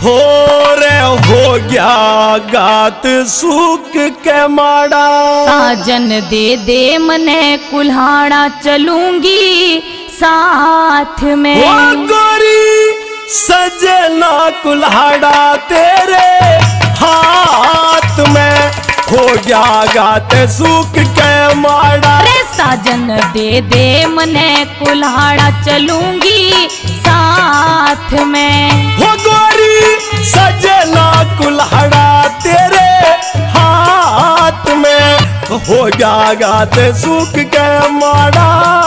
हो रे हो गया गात सूख के माड़ा। साजन दे दे मने कुल्हाड़ा चलूंगी साथ में। हो गोरी सजना कुल्हाड़ा तेरे हाथ में, हो गया गात सूख के माड़ा। रे साजन दे दे मने कुल्हाड़ा चलूंगी साथ में। हो गोरी सजना कुल्हाड़ा तेरे हाथ में, हो गया गात सूख के माड़ा।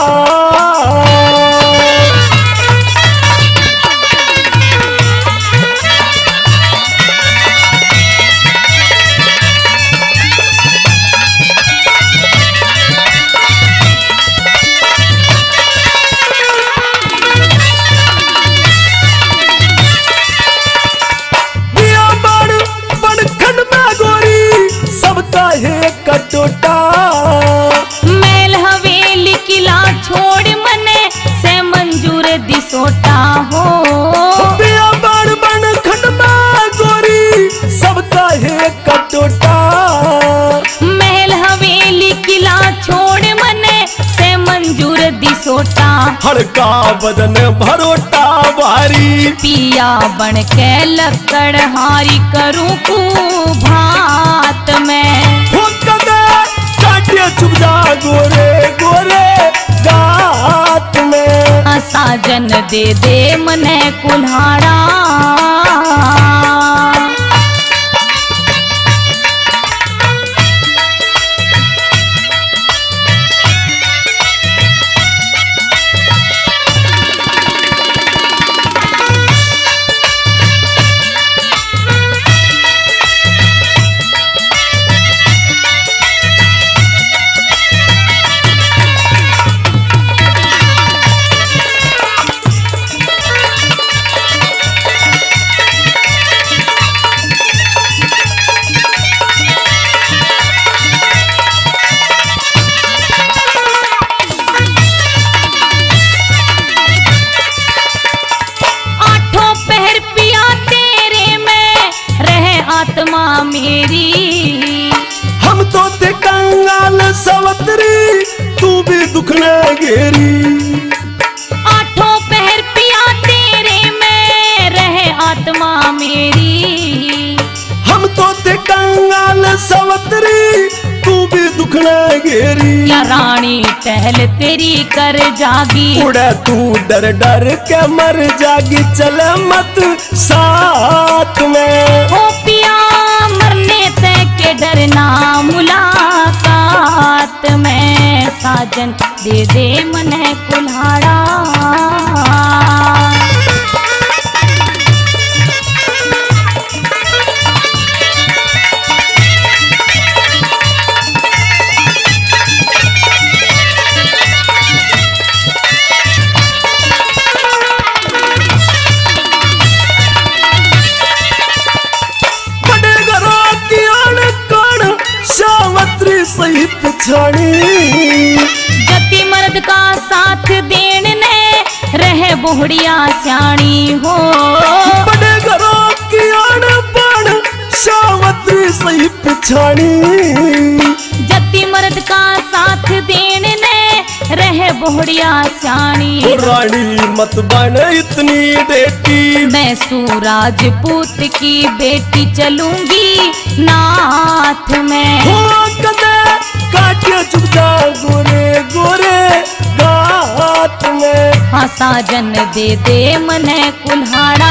कटोटा मैल हवेली किला छोड़ मने से मंजूर दिसोटा हो। बिया बड़ बन खंडमा गोरी सबका है कटोटा। महल हवेली किला छोड़ मने से मंजूर दिसोटा। हड़का बदन भरोटा भारी, पिया बन के लकड़ हारी करूं कू भात में। चुप जा गोरे गोरे गात में। साजन दे दे मने कुल्हाड़ा। आत्मा मेरी हम तो थे कंगाल सवतरी, तू भी दुख न घेरी। आठों पहर पिया तेरे में रहे आत्मा मेरी। हम तो थे कंगाल सवतरी, तू भी दुख न घेरी। या रानी टहल तेरी कर जागी, उड़े तू डर डर के मर जागी। चल मत साथ में हो पिया मरने तक के डरना मुलाकात में। साजन दे दे मने कुल्हाड़ा। सही पछाड़ी, जति मर्द का साथ देने ने रहे बोहड़िया स्याणी हो। बड़े घरों की आड़ बाण सावत्री सही पछाड़ी। जति मर्द का साथ देने ने रहे बोहड़िया स्याणी। रानी मत बन इतनी बेटी, मैं सूराजपूत की बेटी चलूंगी नाथ में। काटिया चुप जा गोरे गोरे गात में। हाँ साजन दे दे मने कुल्हाड़ा।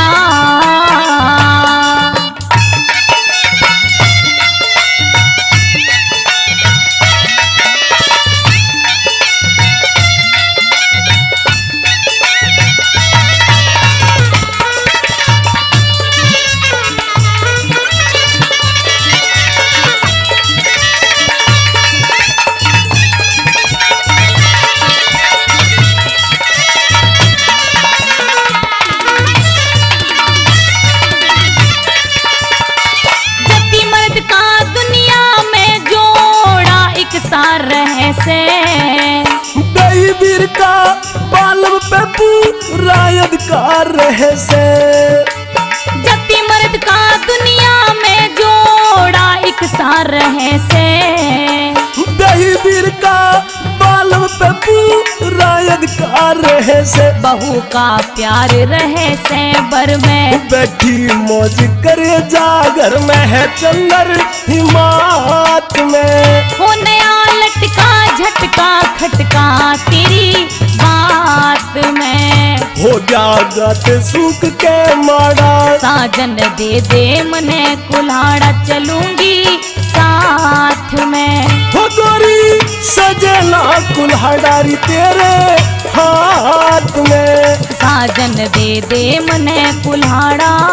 वीर का बालम पे पूरा अधिकार रहे से। जति मर्द रहे से। दही वीर का बालम पे पूरा अधिकार रहे से। बहू का प्यार रहे से बर में, बैठी मौज करे जागर में है चंदर हिमात में। हो नया लटका झटका खटका तेरी बात में। हो गया गत सूख के माड़ा, साजन दे दे मने कुल्हाड़ा चलूंगी साथ में। हो गोरी सजना कुल्हाड़ी तेरे हाथ में। साजन दे दे मने कुल्हाड़ा